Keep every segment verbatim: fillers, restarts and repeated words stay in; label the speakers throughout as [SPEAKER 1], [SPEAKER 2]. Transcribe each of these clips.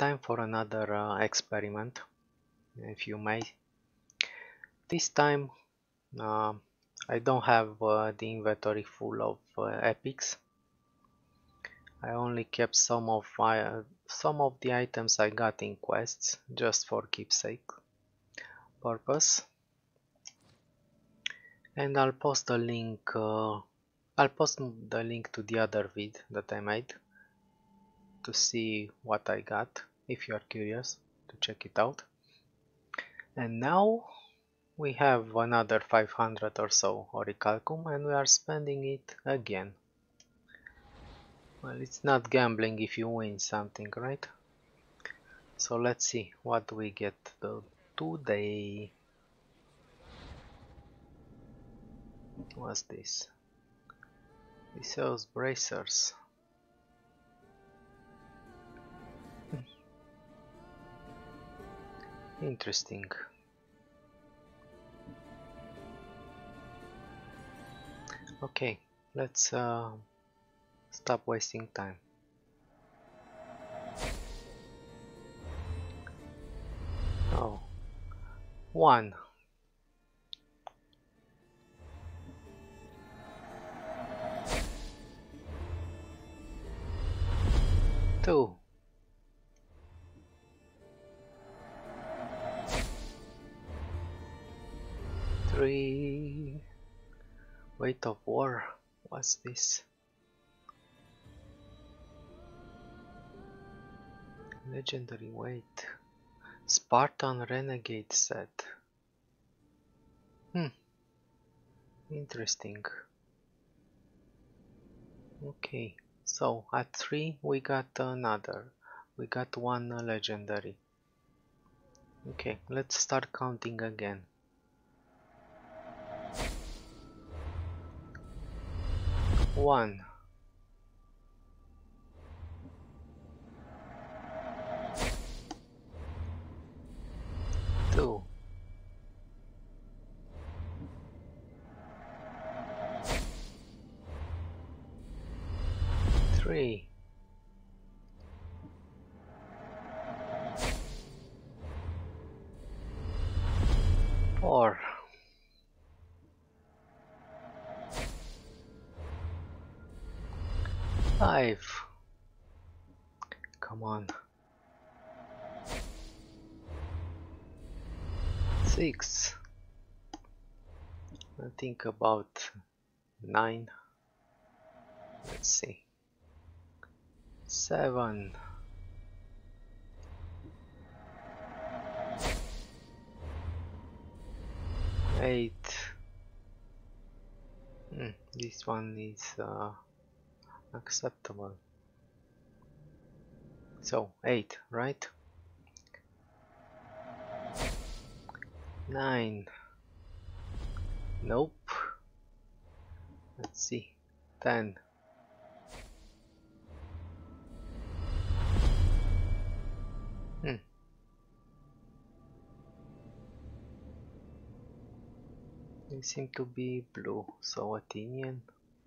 [SPEAKER 1] time for another uh, experiment, if you may. This time uh, I don't have uh, the inventory full of uh, epics. I only kept some of uh, some of the items I got in quests just for keepsake purpose. And I'll post the link uh, I'll post the link to the other vid that I made to see what I got, if you are curious to check it out. And now we have another five hundred or so orichalcum and we are spending it again. Well, it's not gambling if you win something, right? So let's see what we get today. What's this? This sells bracers. Interesting. Okay, let's uh, stop wasting time. Oh, one. Two. Three. Weight of war. What's this? Legendary weight. Spartan Renegade set. Hmm. Interesting. Okay. So at three we got another. We got one uh, legendary. Okay, let's start counting again. One. Two. Three. Four. Five. Come on. Six. I think about nine. Let's see. Seven. Eight. Hmm, this one is uh, acceptable. So eight, right? Nine. Nope. Let's see. Ten. Hmm. They seem to be blue, so Athenian.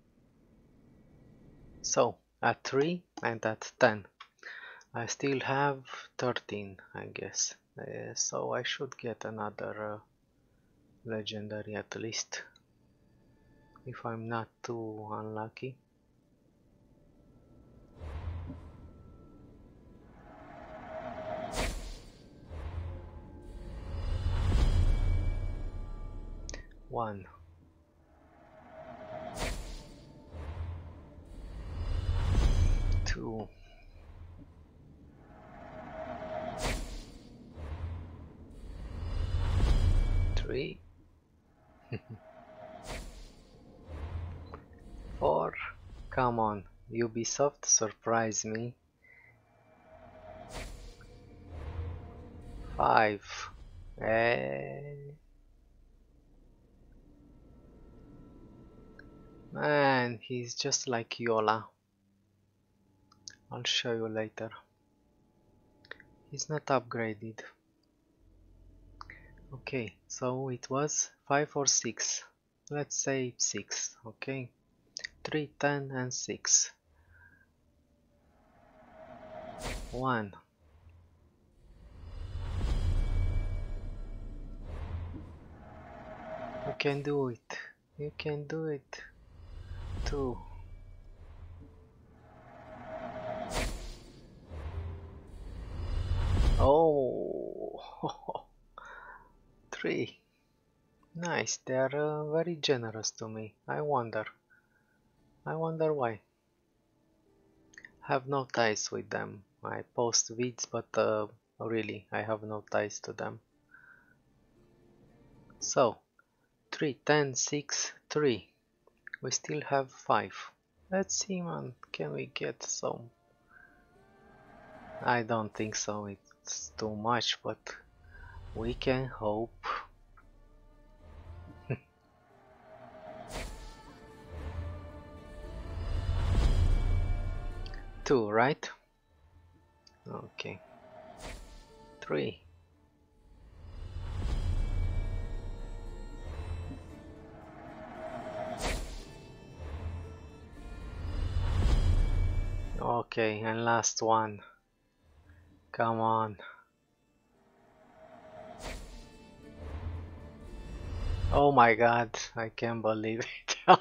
[SPEAKER 1] So at three and at ten, I still have thirteen, I guess. Uh, so I should get another uh, legendary at least, if I'm not too unlucky. One. Two. Three. Four. Come on, Ubisoft, surprise me. Five. Eh. Man, he's just like Yola. I'll show you later. He's not upgraded. Okay, so it was five or six. Let's say six, okay? three, ten and six. one. You can do it. You can do it. Two. Oh. Three. Nice. They are uh, very generous to me. I wonder. I wonder why. Have no ties with them. I post vids, but uh, really, I have no ties to them. So, three, ten, six, three. We still have five. Let's see, man. Can we get some? I don't think so. It's too much, but we can hope. Two, right? Okay. Three. Okay, and last one. Come on. Oh my god, I can't believe it.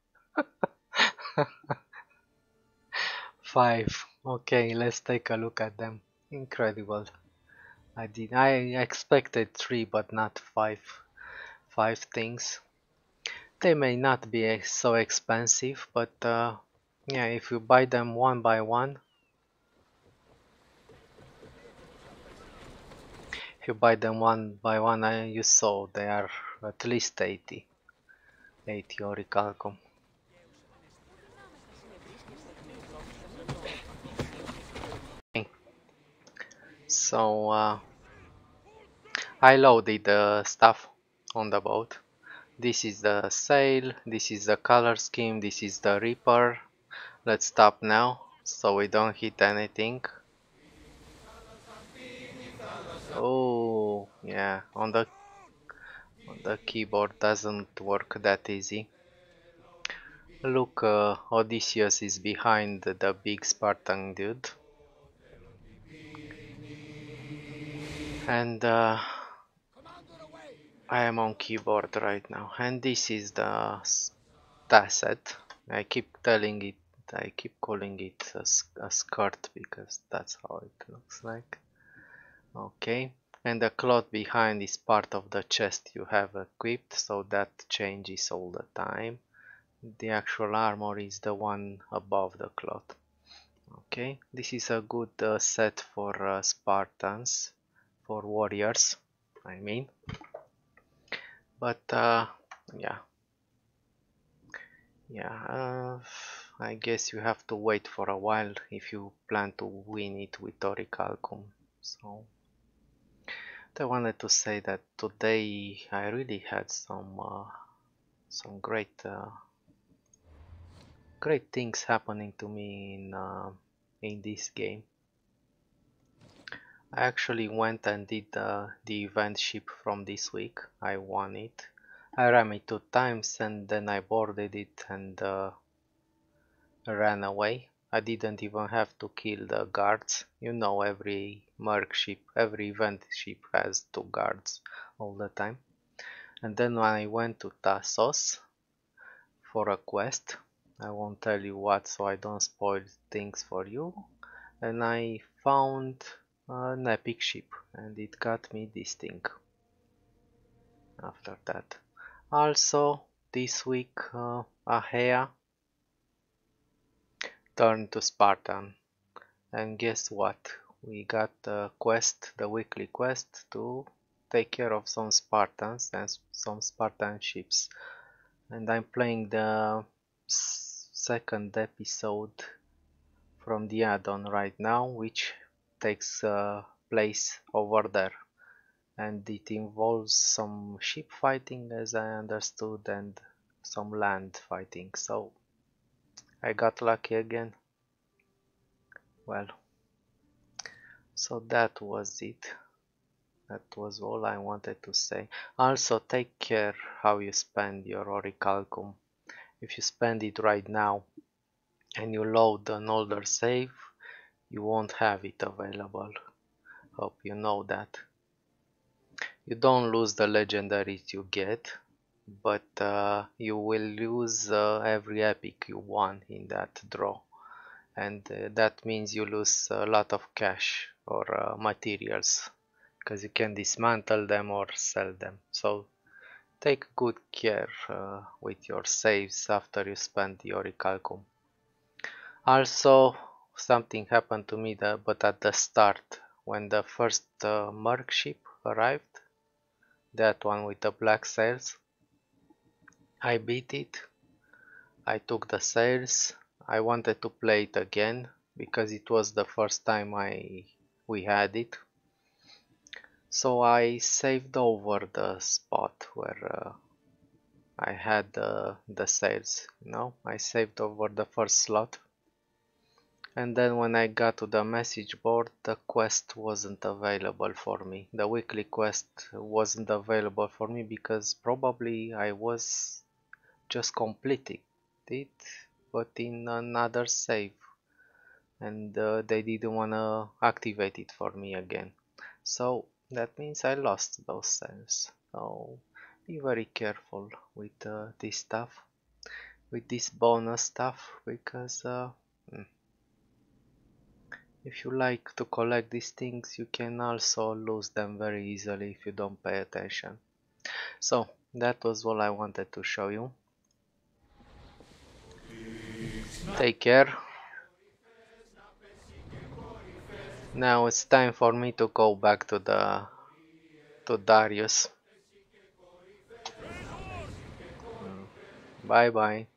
[SPEAKER 1] Five. Okay, let's take a look at them. Incredible. I did. I expected three, but not five. Five things. They may not be ex- so expensive, but uh, yeah, if you buy them one by one, if you buy them one by one, I, you saw they are at least eighty. eighty orichalcum. So uh, I loaded the stuff on the boat. This is the sail, this is the color scheme, this is the reaper. Let's stop now so we don't hit anything. Oh yeah, on the on the keyboard doesn't work that easy. Look, uh, Odysseus is behind the big Spartan dude. And uh, I am on keyboard right now. And this is the asset. I keep telling it, I keep calling it a, a skirt because that's how it looks like. Okay. And the cloth behind is part of the chest you have equipped, so that changes all the time. The actual armor is the one above the cloth. Okay, this is a good uh, set for uh, Spartans, for warriors, I mean. But uh, yeah, yeah, uh, I guess you have to wait for a while if you plan to win it with orichalcum. So I wanted to say that today I really had some uh, some great uh, great things happening to me in uh, in this game. I actually went and did uh, the event ship from this week. I won it. I ran it two times and then I boarded it and uh, ran away. I didn't even have to kill the guards. You know, every merc ship, every event ship has two guards all the time. And then when I went to Tassos for a quest, I won't tell you what so I don't spoil things for you, and I found an epic ship and it got me this thing after that. Also this week uh, Ahea turned to Spartan, and guess what, we got the quest, the weekly quest to take care of some Spartans and some Spartan ships, and I'm playing the second episode from the add-on right now, which takes uh, place over there, and it involves some ship fighting as I understood and some land fighting, so I got lucky again. Well, so that was it. That was all I wanted to say. Also, take care how you spend your orichalcum. If you spend it right now and you load an older save, you won't have it available. Hope you know that. You don't lose the legendaries you get, but uh, you will lose uh, every epic you won in that draw, and uh, that means you lose a lot of cash or uh, materials, because you can dismantle them or sell them. So take good care uh, with your saves after you spend the orichalcum. Also, something happened to me that, but at the start, when the first uh, merc ship arrived, that one with the black sails, I beat it. I took the sails. I wanted to play it again because it was the first time I we had it. So I saved over the spot where uh, I had uh, the sails. You know, I saved over the first slot. And then when I got to the message board, the quest wasn't available for me. The weekly quest wasn't available for me because probably I was just completing it, but in another save, and uh, they didn't want to activate it for me again. So that means I lost those saves. So be very careful with uh, this stuff, with this bonus stuff, because uh, mm, if you like to collect these things, you can also lose them very easily if you don't pay attention. So that was all I wanted to show you. Take care. Now it's time for me to go back to the to Darius. Mm. Bye bye.